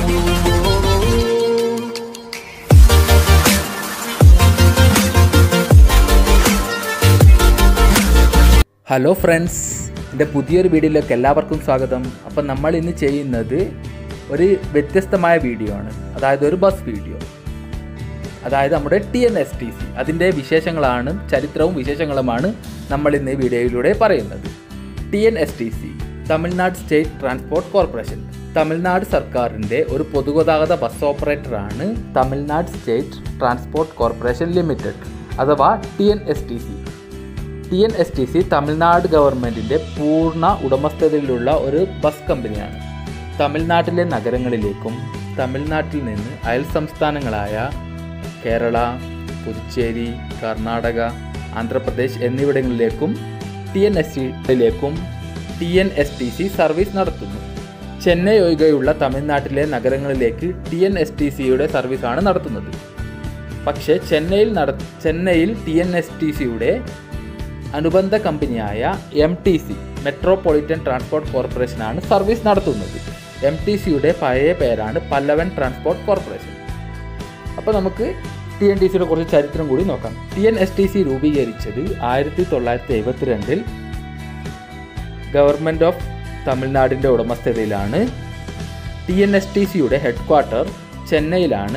Hello friends, എൻ്റെ പുതിയൊരു വീഡിയോയിലേക്ക് എല്ലാവർക്കും സ്വാഗതം. അപ്പം നമ്മൾ ഇന്ന് ചെയ്യുന്നത് ഒരു വ്യത്യസ്തമായ വീഡിയോ ആണ്. അതായത് ഒരു ബസ് വീഡിയോ. അതായത് നമ്മുടെ TNSTC അതിൻ്റെ വിശേഷങ്ങളാണ്, ചരിത്രവും വിശേഷങ്ങളുമാണ് നമ്മൾ ഇന്ന് ഈ വീഡിയോയിലൂടെ പറയുന്നത്. TNSTC Tamil Nadu state transport corporation, Tamil Nadu സർക്കാരിൻ്റെ ഒരു പൊതുഗതാഗത ബസ് ഓപ്പറേറ്ററാണ് Tamil Nadu state transport corporation limited അഥവാ TNSTC. TNSTC തമിഴ്നാട് ഗവൺമെൻറ്റിൻ്റെ പൂർണ്ണ ഉടമസ്ഥതയിലുള്ള ഒരു ബസ് കമ്പനിയാണ്. തമിഴ്നാട്ടിലെ നഗരങ്ങളിലേക്കും തമിഴ്നാട്ടിൽ നിന്ന് അയൽ സംസ്ഥാനങ്ങളായ കേരള, പുതുച്ചേരി, കർണാടക, ആന്ധ്രാപ്രദേശ് എന്നിവിടങ്ങളിലേക്കും TNSTC സർവീസ് നടത്തുന്നു. ചെന്നൈ ഒഴികെയുള്ള തമിഴ്നാട്ടിലെ നഗരങ്ങളിലേക്ക് TNSTCയുടെ സർവീസാണ് നടത്തുന്നത്. പക്ഷേ ചെന്നൈയിൽ TNSTCയുടെ അനുബന്ധ കമ്പനിയായ MTC മെട്രോപൊളിറ്റൻ ട്രാൻസ്പോർട്ട് കോർപ്പറേഷനാണ് സർവീസ് നടത്തുന്നത്. MTCയുടെ പഴയ പേരാണ് പല്ലവൻ ട്രാൻസ്പോർട്ട് കോർപ്പറേഷൻ. അപ്പോൾ നമുക്ക് TNTCയുടെ കുറച്ച് ചരിത്രം കൂടി നോക്കാം. TNSTC രൂപീകരിച്ചത് 1972 ഗവൺമെൻറ് ഓഫ് തമിഴ്നാടിൻ്റെ ഉടമസ്ഥതയിലാണ്. TNSTCയുടെ ഹെഡ് ക്വാർട്ടർ ചെന്നൈയിലാണ്.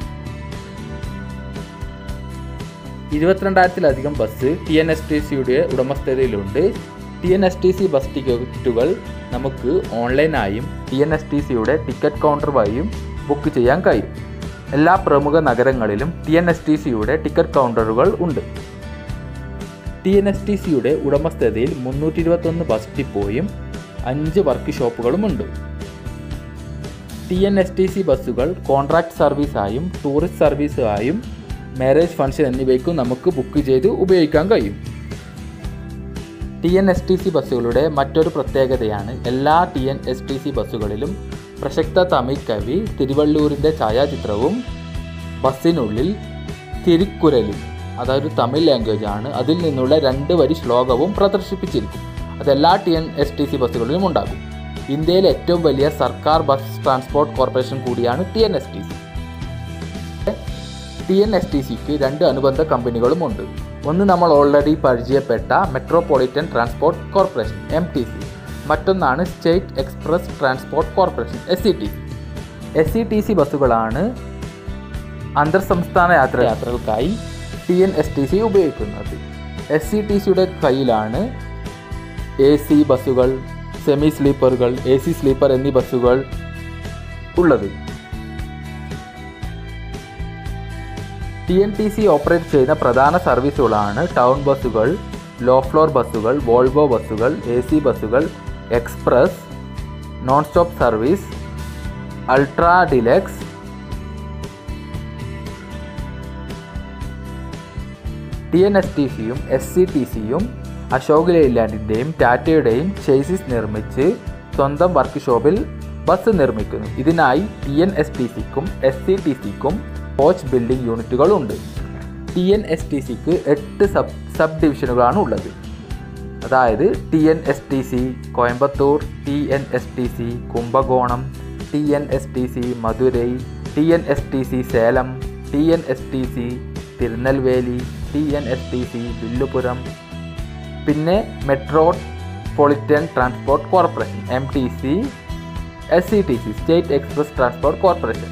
22,000-ലധികം ബസ് TNSTCയുടെ ഉടമസ്ഥതയിലുണ്ട്. TNSTC ബസ് ടിക്കറ്റുകൾ നമുക്ക് ഓൺലൈനായും TNSTCയുടെ ടിക്കറ്റ് കൗണ്ടർ വഴിയും ബുക്ക് ചെയ്യാൻ കഴിയും. എല്ലാ പ്രമുഖ നഗരങ്ങളിലും TNSTCയുടെ ടിക്കറ്റ് കൗണ്ടറുകൾ ഉണ്ട്. TNSTCയുടെ ഉടമസ്ഥതയിൽ 321 ബസ് ഡിപ്പോയും 5 വർക്ക് ഷോപ്പുകളുമുണ്ട്. TNSTC ബസ്സുകൾ കോൺട്രാക്ട് സർവീസായും ടൂറിസ്റ്റ് സർവീസായും മാരേജ് ഫംഗ്ഷൻ എന്നിവയ്ക്കും നമുക്ക് ബുക്ക് ചെയ്ത് ഉപയോഗിക്കാൻ കഴിയും. TNSTC ബസ്സുകളുടെ മറ്റൊരു പ്രത്യേകതയാണ് എല്ലാ TNSTC ബസ്സുകളിലും പ്രശസ്ത തമിഴ് കവി തിരുവള്ളൂരിൻ്റെ ഛായാചിത്രവും ബസ്സിനുള്ളിൽ തിരുക്കുരലും, അതൊരു തമിഴ് ലാംഗ്വേജ് ആണ്, അതിൽ നിന്നുള്ള 2 വരി ശ്ലോകവും പ്രദർശിപ്പിച്ചിരിക്കും. അതെല്ലാ TNSTC ബസ്സുകളിലും ഉണ്ടാകും. ഇന്ത്യയിലെ ഏറ്റവും വലിയ സർക്കാർ ബസ് ട്രാൻസ്പോർട്ട് കോർപ്പറേഷൻ കൂടിയാണ് TNSTC. TNSTCക്ക് 2 അനുബന്ധ കമ്പനികളുമുണ്ട്. ഒന്ന് നമ്മൾ ഓൾറെഡി പരിചയപ്പെട്ട മെട്രോപൊളിറ്റൻ ട്രാൻസ്പോർട്ട് കോർപ്പറേഷൻ MTC, മറ്റൊന്നാണ് state express transport corporation SETC ബസ്സുകളാണ് അന്തർ സംസ്ഥാന യാത്രകൾക്കായി TNSTC ഉപയോഗിക്കുന്നത്. SETCയുടെ കയ്യിലാണ് AC ബസ്സുകൾ, സെമി സ്ലീപ്പറുകൾ, AC സ്ലീപ്പർ എന്നീ ബസ്സുകൾ ഉള്ളത്. TNTC ഓപ്പറേറ്റ് ചെയ്യുന്ന പ്രധാന സർവീസുകളാണ് ടൗൺ ബസ്സുകൾ, ലോ ഫ്ലോർ ബസ്സുകൾ, വോൾവോ ബസ്സുകൾ, AC ബസ്സുകൾ, express, non stop service, ultra deluxe, TNSTCയും SETCയും അശോക് ലെയ്ലാൻഡിൻ്റെയും ടാറ്റയുടെയും ചേസിസ് നിർമ്മിച്ച് സ്വന്തം വർക്ക്ഷോപ്പിൽ ബസ് നിർമ്മിക്കുന്നു. ഇതിനായി TNSTCക്കും SETCക്കും കോച്ച് ബിൽഡിംഗ് യൂണിറ്റുകളുണ്ട്. TNSTCക്ക് 8 സബ് ഡിവിഷനുകളാണ് ഉള്ളത്. അതായത് TNSTC Coimbatore, TNSTC Kumbakonam, TNSTC Madurai, TNSTC Salem, TNSTC Tirunelveli, TNSTC Villupuram, പിന്നെ metropolitan transport corporation MTC, SETC state express transport corporation.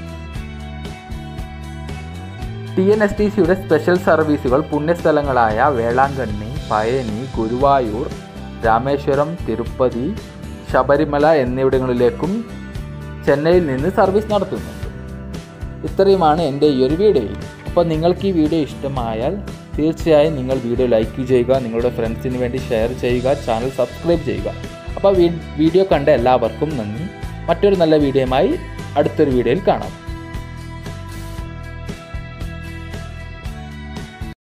TNSTCയുടെ സ്പെഷ്യൽ സർവീസുകൾ പുണ്യസ്ഥലങ്ങളായ വേളാങ്കണ്ണി, പഴനി, ഗുരുവായൂർ, രാമേശ്വരം, തിരുപ്പതി, ശബരിമല എന്നിവിടങ്ങളിലേക്കും ചെന്നൈയിൽ നിന്ന് സർവീസ് നടത്തുന്നുണ്ട്. ഇത്രയുമാണ് എൻ്റെ ഈ ഒരു വീഡിയോയിൽ. അപ്പോൾ നിങ്ങൾക്ക് ഈ വീഡിയോ ഇഷ്ടമായാൽ തീർച്ചയായും നിങ്ങൾ വീഡിയോ ലൈക്ക് ചെയ്യുക, നിങ്ങളുടെ ഫ്രണ്ട്സിന് വേണ്ടി ഷെയർ ചെയ്യുക, ചാനൽ സബ്സ്ക്രൈബ് ചെയ്യുക. അപ്പോൾ വീഡിയോ കണ്ട എല്ലാവർക്കും നന്ദി. മറ്റൊരു നല്ല വീഡിയോയുമായി അടുത്തൊരു വീഡിയോയിൽ കാണാം.